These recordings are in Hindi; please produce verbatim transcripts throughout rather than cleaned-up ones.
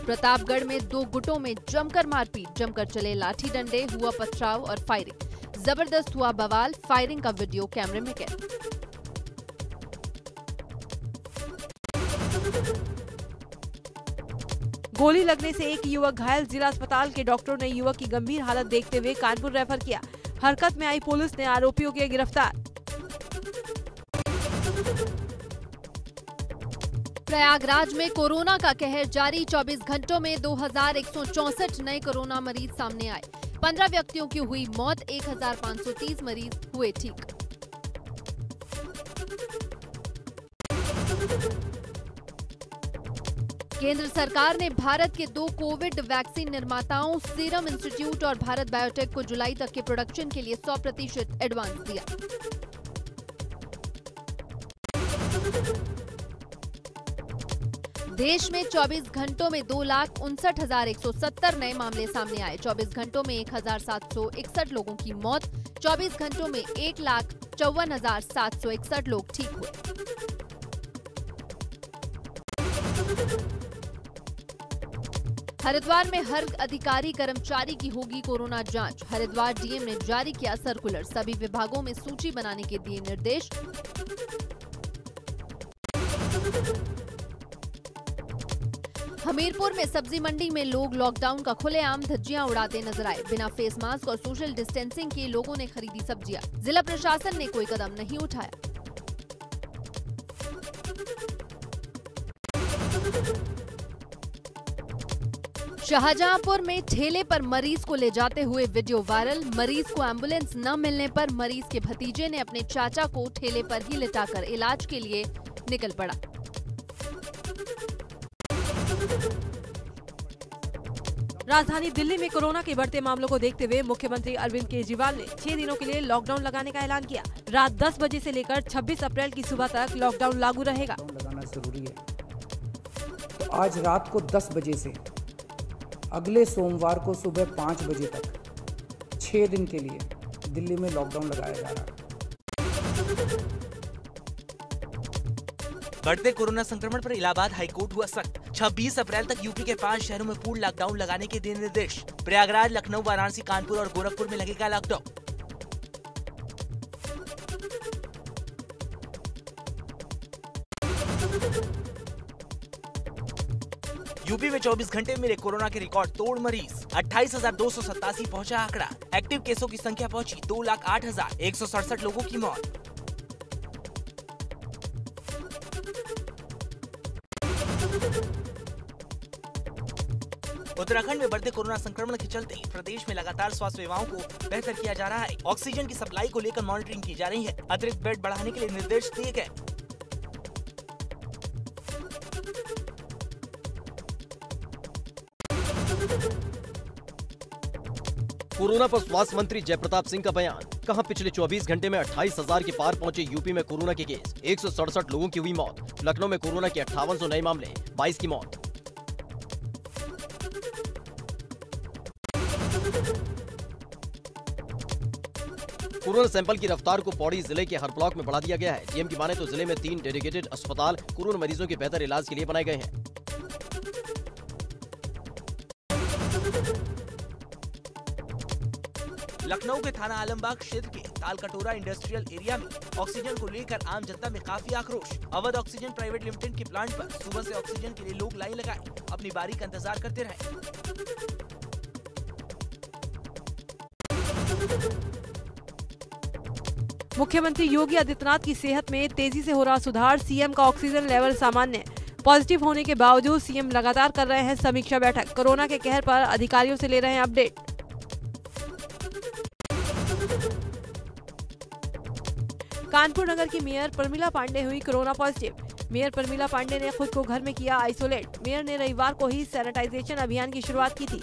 प्रतापगढ़ में दो गुटों में जमकर मारपीट, जमकर चले लाठी डंडे, हुआ पथराव और फायरिंग। जबरदस्त हुआ बवाल, फायरिंग का वीडियो कैमरे में कैद। गोली लगने से एक युवक घायल, जिला अस्पताल के डॉक्टरों ने युवक की गंभीर हालत देखते हुए कानपुर रेफर किया। हरकत में आई पुलिस ने आरोपियों किया गिरफ्तार। प्रयागराज में कोरोना का कहर जारी, चौबीस घंटों में दो हजार एक सौ चौसठ नए कोरोना मरीज सामने आए। पंद्रह व्यक्तियों की हुई मौत, एक हजार पाँच सौ तीस मरीज हुए ठीक। केंद्र सरकार ने भारत के दो कोविड वैक्सीन निर्माताओं सीरम इंस्टीट्यूट और भारत बायोटेक को जुलाई तक के प्रोडक्शन के लिए सौ प्रतिशत एडवांस दिया। देश में चौबीस घंटों में दो लाख उनसठ हजार एक सौ सत्तर नए मामले सामने आए। चौबीस घंटों में एक हजार सात सौ इकसठ लोगों की मौत, चौबीस घंटों में एक लाख चौवन हजार सात सौ इकसठ लोग ठीक हुए। हरिद्वार में हर अधिकारी कर्मचारी की होगी कोरोना जांच। हरिद्वार डीएम ने जारी किया सर्कुलर, सभी विभागों में सूची बनाने के दिए निर्देश। हमीरपुर में सब्जी मंडी में लोग लॉकडाउन का खुलेआम धज्जियां उड़ाते नजर आए। बिना फेस मास्क और सोशल डिस्टेंसिंग के लोगों ने खरीदी सब्जियां। जिला प्रशासन ने कोई कदम नहीं उठाया। शाहजहांपुर में ठेले पर मरीज को ले जाते हुए वीडियो वायरल। मरीज को एम्बुलेंस न मिलने पर मरीज के भतीजे ने अपने चाचा को ठेले पर ही लिटाकर इलाज के लिए निकल पड़ा। राजधानी दिल्ली में कोरोना के बढ़ते मामलों को देखते हुए मुख्यमंत्री अरविंद केजरीवाल ने छह दिनों के लिए लॉकडाउन लगाने का ऐलान किया। रात दस बजे से लेकर छब्बीस अप्रैल की सुबह तक लॉकडाउन लागू रहेगा। लगाना जरूरी है, तो आज रात को दस बजे से अगले सोमवार को सुबह पाँच बजे तक छह दिन के लिए दिल्ली में लॉकडाउन लगाया जा रहा है। बढ़ते कोरोना संक्रमण पर इलाहाबाद हाईकोर्ट हुआ सख्त। छब्बीस अप्रैल तक यूपी के पांच शहरों में पूर्ण लॉकडाउन लगाने के दिए निर्देश। प्रयागराज, लखनऊ, वाराणसी, कानपुर और गोरखपुर में लगेगा लॉकडाउन। यूपी में चौबीस घंटे में मिले कोरोना के रिकॉर्ड तोड़ मरीज। अट्ठाईस हजार दो सौ सतासी पहुंचा आंकड़ा। एक्टिव केसों की संख्या पहुंची दो लाख आठ हजार एक सौ सड़सठ लोगों की मौत। उत्तराखंड में बढ़ते कोरोना संक्रमण के चलते प्रदेश में लगातार स्वास्थ्य सेवाओं को बेहतर किया जा रहा है। ऑक्सीजन की सप्लाई को लेकर मॉनिटरिंग की जा रही है। अतिरिक्त बेड बढ़ाने के लिए निर्देश दिए गए। कोरोना पर स्वास्थ्य मंत्री जयप्रताप सिंह का बयान। कहा, पिछले चौबीस घंटे में अट्ठाईस हजार के पार पहुंचे यूपी में कोरोना के केस। एक सौ सड़सठ लोगों की हुई मौत। लखनऊ में कोरोना के अट्ठावन सौ नए मामले, बाईस की मौत। कोरोना सैंपल की रफ्तार को पौड़ी जिले के हर ब्लॉक में बढ़ा दिया गया है। डीएम की माने तो जिले में तीन डेडिकेटेड अस्पताल कोरोना मरीजों के बेहतर इलाज के लिए बनाए गए हैं। लखनऊ के थाना आलमबाग क्षेत्र के तालकटोरा इंडस्ट्रियल एरिया में ऑक्सीजन को लेकर आम जनता में काफी आक्रोश। अवध ऑक्सीजन प्राइवेट लिमिटेड के प्लांट पर सुबह से ऑक्सीजन के लिए लोग लाइन लगाए अपनी बारी का इंतजार करते रहे। मुख्यमंत्री योगी आदित्यनाथ की सेहत में तेजी से हो रहा सुधार। सीएम का ऑक्सीजन लेवल सामान्य। पॉजिटिव होने के बावजूद सीएम लगातार कर रहे हैं समीक्षा बैठक। कोरोना के कहर पर अधिकारियों से ले रहे हैं अपडेट। कानपुर नगर की मेयर प्रमिला पांडे हुई corona positive. Mayor Pramila Pandey ने खुद को घर में किया आइसोलेट। मेयर ने रविवार को ही सैनिटाइजेशन अभियान की शुरुआत की थी।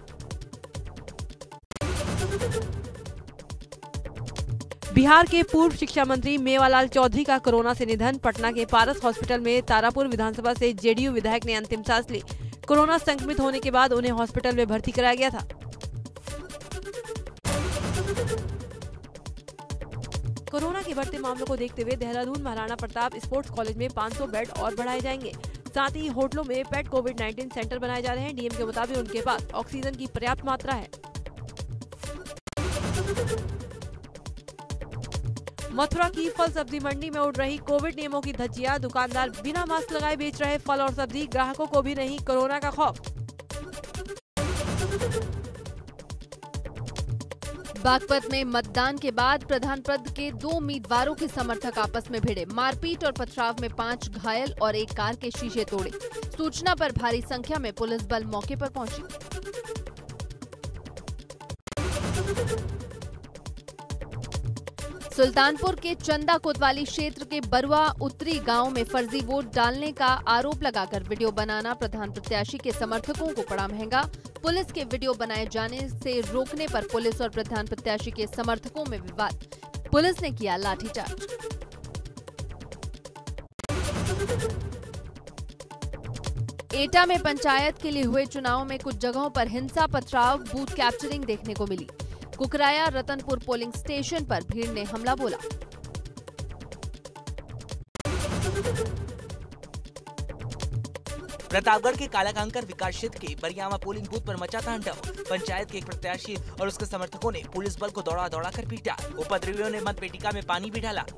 बिहार के पूर्व शिक्षा मंत्री मेवालाल चौधरी का कोरोना से निधन। पटना के पारस हॉस्पिटल में तारापुर विधानसभा से जेडीयू विधायक ने अंतिम सांस ली। कोरोना संक्रमित होने के बाद उन्हें हॉस्पिटल में भर्ती कराया गया था। कोरोना के बढ़ते मामलों को देखते हुए देहरादून महाराणा प्रताप स्पोर्ट्स कॉलेज में पाँच सौ बेड और बढ़ाए जाएंगे। साथ ही होटलों में पेट कोविड नाइन्टीन सेंटर बनाए जा रहे हैं। डीएम के मुताबिक उनके पास ऑक्सीजन की पर्याप्त मात्रा है। मथुरा की फल सब्जी मंडी में उड़ रही कोविड नियमों की धज्जियां। दुकानदार बिना मास्क लगाए बेच रहे फल और सब्जी, ग्राहकों को भी नहीं कोरोना का खौफ। बागपत में मतदान के बाद प्रधान पद के दो उम्मीदवारों के समर्थक आपस में भिड़े। मारपीट और पथराव में पांच घायल और एक कार के शीशे तोड़े। सूचना पर भारी संख्या में पुलिस बल मौके पर पहुंची। सुल्तानपुर के चंदा कोतवाली क्षेत्र के बरुआ उत्तरी गांव में फर्जी वोट डालने का आरोप लगाकर वीडियो बनाना प्रधान प्रत्याशी के समर्थकों को पड़ा महंगा। पुलिस के वीडियो बनाए जाने से रोकने पर पुलिस और प्रधान प्रत्याशी के समर्थकों में विवाद। पुलिस ने किया लाठीचार्ज। एटा में पंचायत के लिए हुए चुनाव में कुछ जगहों पर हिंसा, पथराव, बूथ कैप्चरिंग देखने को मिली। कुकराया रतनपुर पोलिंग स्टेशन पर भीड़ ने हमला बोला। प्रतापगढ़ के कालाकांकर विकास क्षेत्र के बरियामा पोलिंग बूथ पर मचा तांडव। पंचायत के एक प्रत्याशी और उसके समर्थकों ने पुलिस बल को दौड़ा दौड़ा कर पीटा। उपद्रवियों ने मतपेटिका में पानी भी डाला।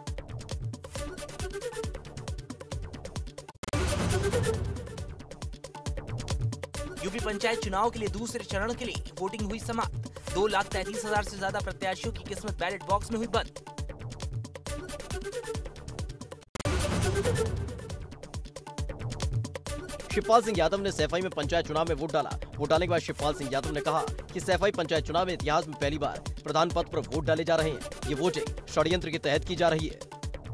यूपी पंचायत चुनाव के लिए दूसरे चरण के लिए वोटिंग हुई समाप्त। दो लाख तैंतीस हजार से ज्यादा प्रत्याशियों की किस्मत बैलेट बॉक्स में हुई बंद। शिवपाल सिंह यादव ने सैफई में पंचायत चुनाव में वोट डाला। वोट डालने के बाद शिवपाल सिंह यादव ने कहा कि सैफई पंचायत चुनाव में इतिहास में पहली बार प्रधान पद पर वोट डाले जा रहे हैं। ये वोटिंग षड्यंत्र के तहत की जा रही है।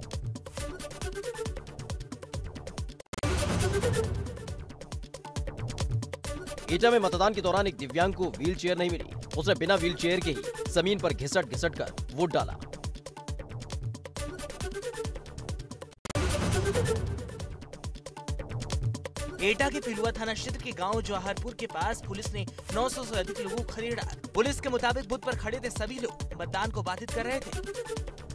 एटा में मतदान के दौरान एक दिव्यांग को व्हील चेयर नहीं मिली। उसने बिना व्हील चेयर के ही जमीन पर घिसट घिसट कर वोट डाला। एटा के पिलुआ थाना क्षेत्र के गांव जवाहरपुर के पास पुलिस ने नौ सौ से अधिक लोगों को खदेड़ा। पुलिस के मुताबिक बूथ पर खड़े थे सभी लोग मतदान को बाधित कर रहे थे।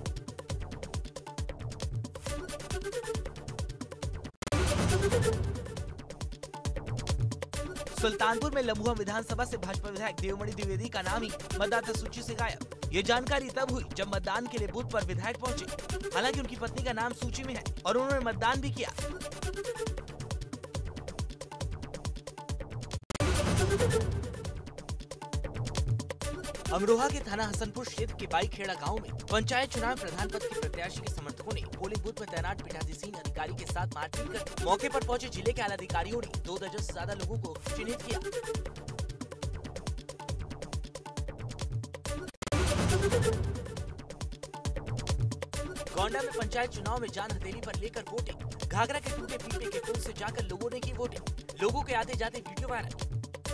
सुल्तानपुर में लम्बुआ विधानसभा से भाजपा विधायक देवमणि द्विवेदी का नाम ही मतदाता सूची से गायब। ये जानकारी तब हुई जब मतदान के लिए बूथ पर विधायक पहुंचे। हालांकि उनकी पत्नी का नाम सूची में है और उन्होंने मतदान भी किया। अमरोहा के थाना हसनपुर क्षेत्र के बाईखेड़ा गांव में पंचायत चुनाव प्रधान पद के प्रत्याशी के समर्थकों ने पोलिंग बूथ में तैनात पीठाधीन अधिकारी के साथ मारपीट कर मौके पर पहुंचे जिले के आला अधिकारियों ने दो दर्जन से ज्यादा लोगों को चिन्हित किया। गोंडा में पंचायत चुनाव में जान हथेली पर लेकर वोटिंग। घाघरा के टूटे पीपे के पुल से जाकर लोगों ने की वोटिंग। लोगों के आते जाते वीडियो वायरल।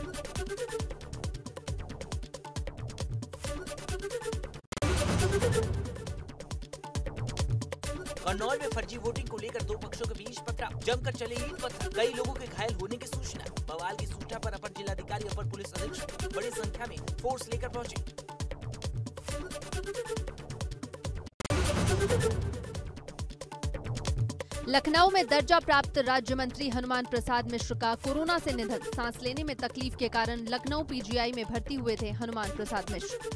कन्नौज में फर्जी वोटिंग को लेकर दो पक्षों के बीच पथराव। जमकर चले ईंट पत्थर। कई लोगों के घायल होने की सूचना। बवाल की सूचना पर अपर जिलाधिकारी अपर पुलिस अधीक्षक बड़ी संख्या में फोर्स लेकर पहुंचे। लखनऊ में दर्जा प्राप्त राज्य मंत्री हनुमान प्रसाद मिश्र का कोरोना से निधन। सांस लेने में तकलीफ के कारण लखनऊ पीजीआई में भर्ती हुए थे हनुमान प्रसाद मिश्र।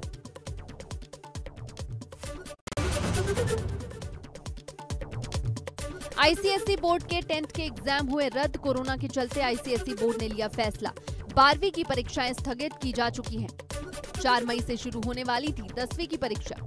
आईसीएसई बोर्ड के टेंथ के एग्जाम हुए रद्द। कोरोना के चलते आईसीएसई बोर्ड ने लिया फैसला। बारहवीं की परीक्षाएं स्थगित की जा चुकी हैं। चार मई से शुरू होने वाली थी दसवीं की परीक्षा।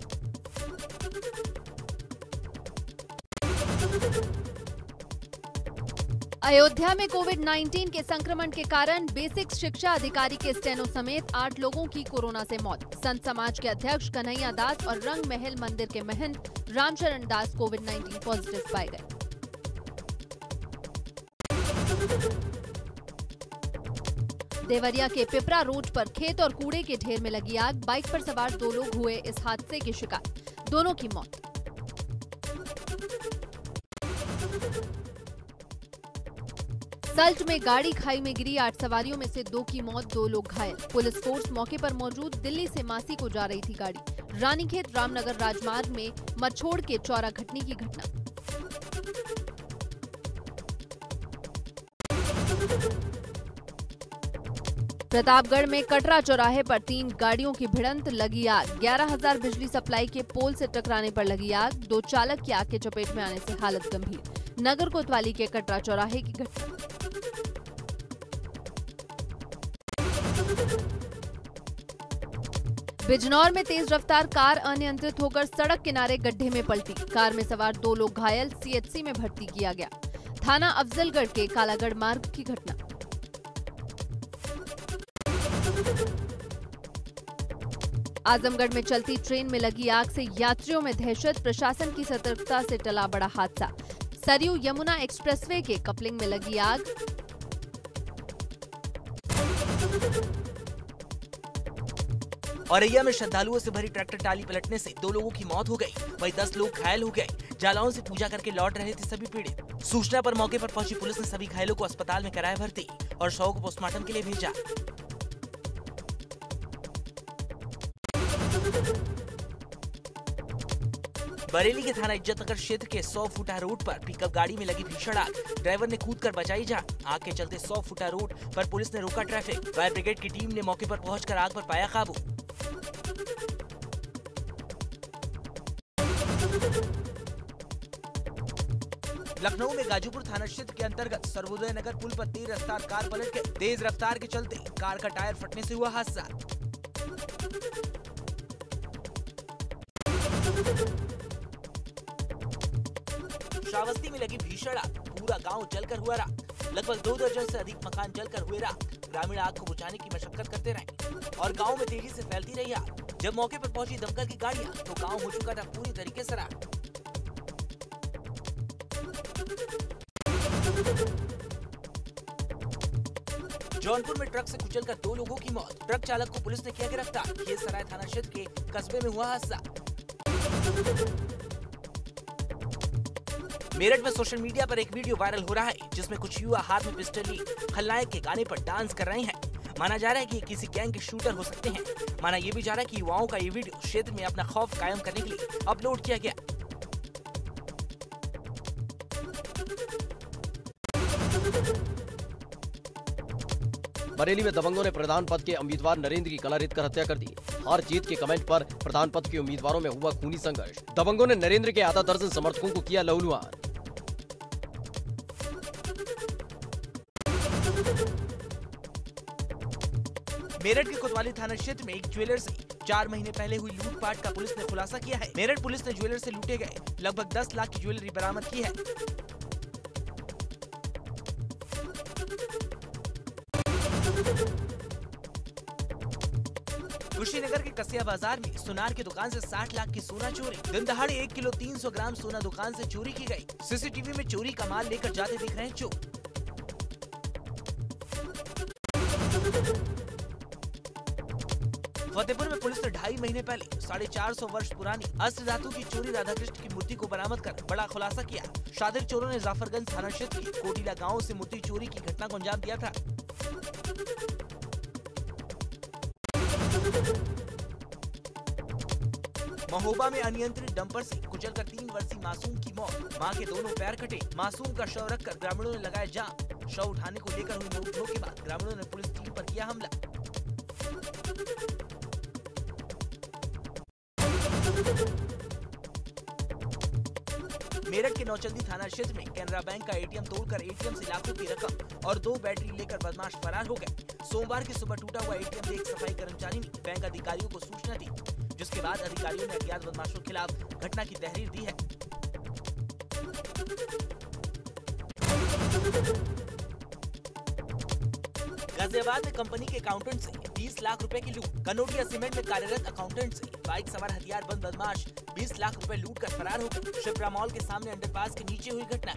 अयोध्या में कोविड नाइन्टीन के संक्रमण के कारण बेसिक शिक्षा अधिकारी के स्टेनो समेत आठ लोगों की कोरोना से मौत। संत समाज के अध्यक्ष कन्हैया दास और रंग महल मंदिर के महंत Ramcharan Das covid nineteen positive पाए गए। देवरिया के पिपरा रोड पर खेत और कूड़े के ढेर में लगी आग। बाइक पर सवार दो लोग हुए इस हादसे के शिकार। दोनों की मौत। सल्ट में गाड़ी खाई में गिरी। आठ सवारियों में से दो की मौत, दो लोग घायल। पुलिस फोर्स मौके पर मौजूद। दिल्ली से मासी को जा रही थी गाड़ी। रानीखेत रामनगर राजमार्ग में मछोड़ के चौरा घटने की घटना। प्रतापगढ़ में कटरा चौराहे पर तीन गाड़ियों की भिड़ंत, लगी आग। ग्यारह हजार बिजली सप्लाई के पोल से टकराने पर लगी आग। दो चालक की आग के चपेट में आने से हालत गंभीर। नगर कोतवाली के कटरा चौराहे की घटना। बिजनौर में तेज रफ्तार कार अनियंत्रित होकर सड़क किनारे गड्ढे में पलटी। कार में सवार दो लोग घायल, सीएचसी में भर्ती किया गया। थाना अफजलगढ़ के कालागढ़ मार्ग की घटना। आजमगढ़ में चलती ट्रेन में लगी आग से यात्रियों में दहशत, प्रशासन की सतर्कता से टला बड़ा हादसा। सरयू यमुना एक्सप्रेसवे के कपलिंग में लगी आग। औरैया में श्रद्धालुओं से भरी ट्रैक्टर टाली पलटने से दो लोगों की मौत हो गई, वहीं दस लोग घायल हो गए। जालौन से पूजा करके लौट रहे थे सभी पीड़ित। सूचना पर मौके पर पहुंची पुलिस ने सभी घायलों को अस्पताल में कराया भर्ती और शव को पोस्टमार्टम के लिए भेजा। बरेली के थाना इज्जतनगर क्षेत्र के सौ फुटा रोड पर पिकअप गाड़ी में लगी भीषण आग। ड्राइवर ने कूदकर बचाई जान। आग के चलते सौ फुटा रोड पर पुलिस ने रोका ट्रैफिक। फायर ब्रिगेड की टीम ने मौके पर पहुंचकर आग पर पाया काबू। लखनऊ में गाजीपुर थाना क्षेत्र के अंतर्गत सर्वोदय नगर पुल पर तेज रफ्तार कार पलट गई। तेज रफ्तार के चलते कार का टायर फटने से हुआ हादसा। श्रावस्ती में लगी भीषण आग, पूरा गांव जलकर हुआ राख। लगभग दो दर्जन से अधिक मकान जलकर हुए राख। ग्रामीण आग को बुझाने की मशक्कत करते रहे और गांव में तेजी से फैलती रही आग। जब मौके पर पहुंची दमकल की गाड़ियां तो गांव हो चुका था पूरी तरीके से राख। जौनपुर में ट्रक से कुचलकर दो लोगों की मौत। ट्रक चालक को पुलिस ने किया गिरफ्तार। खेसराय थाना क्षेत्र के कस्बे में हुआ हादसा। मेरठ में सोशल मीडिया पर एक वीडियो वायरल हो रहा है जिसमें कुछ युवा हाथ में पिस्टल लिए खलनायक के गाने पर डांस कर रहे हैं। माना जा रहा है कि ये किसी गैंग के शूटर हो सकते हैं। माना ये भी जा रहा है कि युवाओं का ये वीडियो क्षेत्र में अपना खौफ कायम करने के लिए अपलोड किया गया। बरेली में दबंगों ने प्रधान पद के उम्मीदवार नरेंद्र की गला रेत कर हत्या कर दी। हार जीत के कमेंट पर प्रधान पद के उम्मीदवारों में हुआ खूनी संघर्ष। दबंगों ने नरेंद्र के आधा दर्जन समर्थकों को किया लहूलुहान। मेरठ के कोतवाली थाना क्षेत्र में एक ज्वेलर से चार महीने पहले हुई लूटपाट का पुलिस ने खुलासा किया है। मेरठ पुलिस ने ज्वेलर से लूटे गए लगभग दस लाख की ज्वेलरी बरामद की है। कुशीनगर के कसिया बाजार में सुनार की दुकान से साठ लाख की सोना चोरी। दिन दहाड़े एक किलो तीन सौ ग्राम सोना दुकान से चोरी की गई। सीसीटीवी में चोरी का माल लेकर जाते दिख रहे हैं चोर। फतेहपुर में पुलिस ने ढाई महीने पहले साढ़े चार सौ वर्ष पुरानी अस्त्र धातु की चोरी राधाकृष्ण की मूर्ति को बरामद कर बड़ा खुलासा किया। शातिर चोरों ने जाफरगंज थाना क्षेत्र के कोटिला गांव से मूर्ति चोरी की घटना को अंजाम दिया था। महोबा में अनियंत्रित डंपर से कुचलकर तीन वर्षीय मासूम की मौत। मां के दोनों पैर कटे। मासूम का शव रखकर ग्रामीणों ने लगाया जाम। शव उठाने को लेकर हुई नोकझोंक के बाद ग्रामीणों ने पुलिस टीम पर किया हमला। मेरठ के नौचंदी थाना क्षेत्र में कैनरा बैंक का एटीएम तोड़कर एटीएम से लाखों की रकम और दो बैटरी लेकर बदमाश फरार हो गए। सोमवार की सुबह टूटा हुआ एटीएम देख सफाई कर्मचारी ने बैंक अधिकारियों को सूचना दी, जिसके बाद अधिकारियों ने अज्ञात बदमाशों के खिलाफ घटना की तहरीर दी है। गाजियाबाद में कंपनी के अकाउंटेंट से बीस लाख रुपए की लूट। कनोडिया सीमेंट में कार्यरत अकाउंटेंट से बाइक सवार हथियार बंद बदमाश बीस लाख रुपए लूट कर फरार हो गए। शिप्रा मॉल के सामने अंडरपास के नीचे हुई घटना।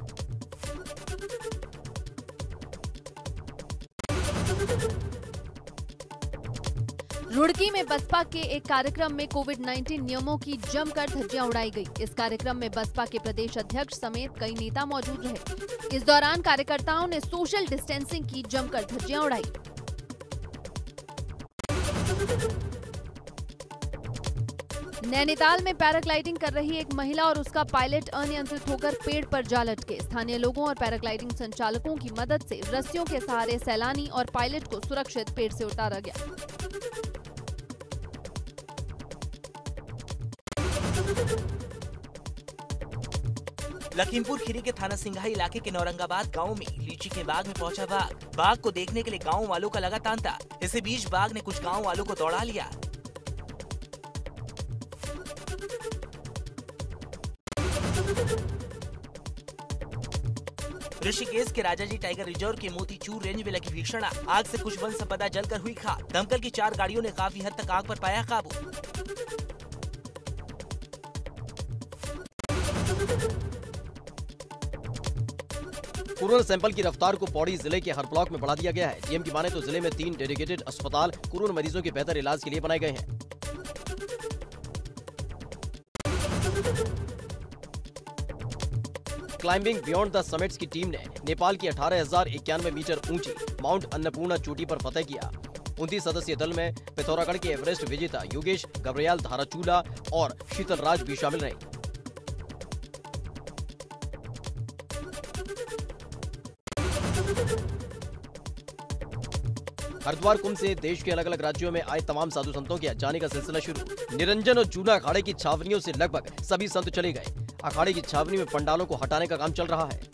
रुड़की में बसपा के एक कार्यक्रम में कोविड उन्नीस नियमों की जमकर धज्जियां उड़ाई गई। इस कार्यक्रम में बसपा के प्रदेश अध्यक्ष समेत कई नेता मौजूद रहे। इस दौरान कार्यकर्ताओं ने सोशल डिस्टेंसिंग की जमकर धज्जियां उड़ाई। नैनीताल में पैराग्लाइडिंग कर रही एक महिला और उसका पायलट अनियंत्रित होकर पेड़ पर जा लटके। स्थानीय लोगों और पैराग्लाइडिंग संचालकों की मदद से रस्सियों के सहारे सैलानी और पायलट को सुरक्षित पेड़ से उतारा गया। लखीमपुर खीरी के थाना सिंघाई इलाके के नौरंगाबाद गांव में लीची के बाग में पहुंचा बाघ। बाघ को देखने के लिए गांव वालों का लगा तांता। इसी बीच बाघ ने कुछ गांव वालों को दौड़ा लिया। ऋषिकेश के राजाजी टाइगर रिजर्व के मोतीचूर रेंज में लगी भीषण आग। आग से कुछ वन संपदा जलकर हुई खाक। दमकल की चार गाड़ियों ने काफी हद तक आग पर पाया काबू। कोरोना सैंपल की रफ्तार को पौड़ी जिले के हर ब्लॉक में बढ़ा दिया गया है। जीएम की माने तो जिले में तीन डेडिकेटेड अस्पताल कोरोना मरीजों के बेहतर इलाज के लिए बनाए गए हैं। क्लाइंबिंग बियॉन्ड द समिट्स की टीम ने नेपाल की अठारह हजार इक्यानवे मीटर ऊंची माउंट अन्नपूर्णा चोटी पर फतह किया। उनतीस सदस्यीय दल में पिथौरागढ़ के एवरेस्ट विजेता योगेश गब्रियाल धाराचूला और शीतल राज भी शामिल रहे। हरिद्वार कुंभ से देश के अलग अलग राज्यों में आए तमाम साधु संतों के जाने का सिलसिला शुरू। निरंजन और जूना अखाड़े की छावनियों से लगभग सभी संत चले गए। अखाड़े की छावनी में पंडालों को हटाने का काम चल रहा है।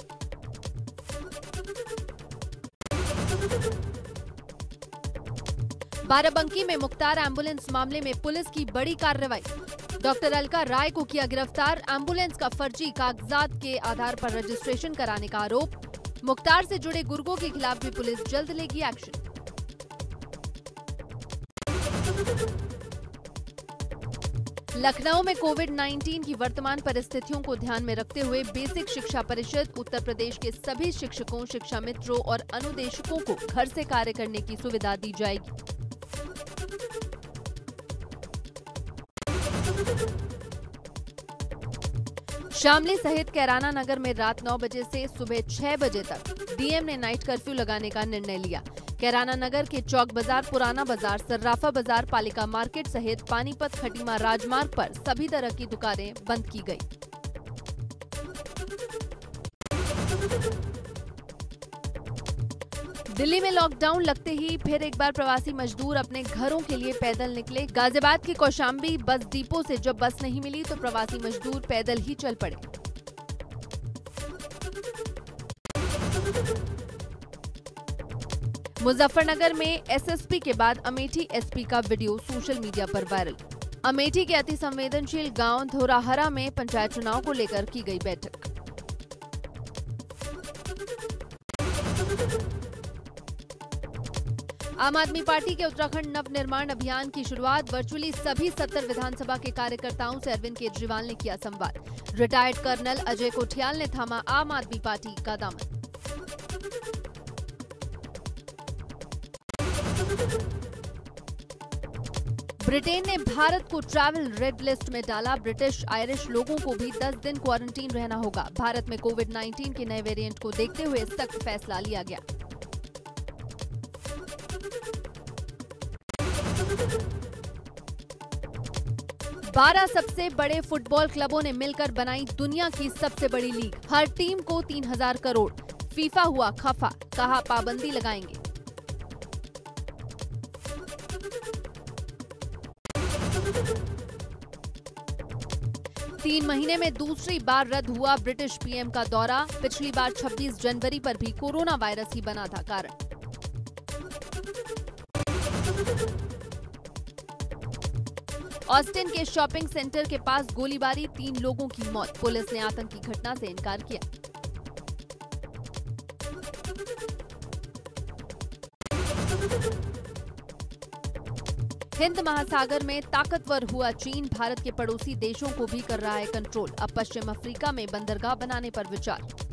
बाराबंकी में मुख्तार एम्बुलेंस मामले में पुलिस की बड़ी कार्रवाई। डॉक्टर अलका राय को किया गिरफ्तार। एम्बुलेंस का फर्जी कागजात के आधार पर रजिस्ट्रेशन कराने का आरोप। मुख्तार से जुड़े गुर्गों के खिलाफ भी पुलिस जल्द लेगी एक्शन। लखनऊ में कोविड उन्नीस की वर्तमान परिस्थितियों को ध्यान में रखते हुए बेसिक शिक्षा परिषद उत्तर प्रदेश के सभी शिक्षकों, शिक्षा मित्रों और अनुदेशकों को घर से कार्य करने की सुविधा दी जाएगी। शामली सहित कैराना नगर में रात नौ बजे से सुबह छह बजे तक डीएम ने नाइट कर्फ्यू लगाने का निर्णय लिया। कैराना नगर के चौक बाजार, पुराना बाजार, सर्राफा बाजार, पालिका मार्केट सहित पानीपत खटीमा राजमार्ग पर सभी तरह की दुकानें बंद की गई। दिल्ली में लॉकडाउन लगते ही फिर एक बार प्रवासी मजदूर अपने घरों के लिए पैदल निकले। गाजियाबाद के कौशाम्बी बस डिपो से जब बस नहीं मिली तो प्रवासी मजदूर पैदल ही चल पड़े। मुजफ्फरनगर में एसएसपी के बाद अमेठी एसपी का वीडियो सोशल मीडिया पर वायरल। अमेठी के अति संवेदनशील गांव धोराहरा में पंचायत चुनाव को लेकर की गई बैठक। आम आदमी पार्टी के उत्तराखंड नवनिर्माण अभियान की शुरुआत। वर्चुअली सभी सत्तर विधानसभा के कार्यकर्ताओं से अरविंद केजरीवाल ने किया संवाद। रिटायर्ड कर्नल अजय कोठियाल ने थामा आम आदमी पार्टी का दामन। ब्रिटेन ने भारत को ट्रैवल रेड लिस्ट में डाला। ब्रिटिश आयरिश लोगों को भी दस दिन क्वारंटीन रहना होगा। भारत में कोविड उन्नीस के नए वेरिएंट को देखते हुए सख्त फैसला लिया गया। बारह सबसे बड़े फुटबॉल क्लबों ने मिलकर बनाई दुनिया की सबसे बड़ी लीग। हर टीम को तीन हजार करोड़। फीफा हुआ खफा, कहा पाबंदी लगाएंगे। तीन महीने में दूसरी बार रद्द हुआ ब्रिटिश पीएम का दौरा। पिछली बार छब्बीस जनवरी पर भी कोरोना वायरस ही बना था कारण। ऑस्टिन के शॉपिंग सेंटर के पास गोलीबारी, तीन लोगों की मौत। पुलिस ने आतंकी घटना से इनकार किया। हिंद महासागर में ताकतवर हुआ चीन। भारत के पड़ोसी देशों को भी कर रहा है कंट्रोल। अब पश्चिम अफ्रीका में बंदरगाह बनाने पर विचार।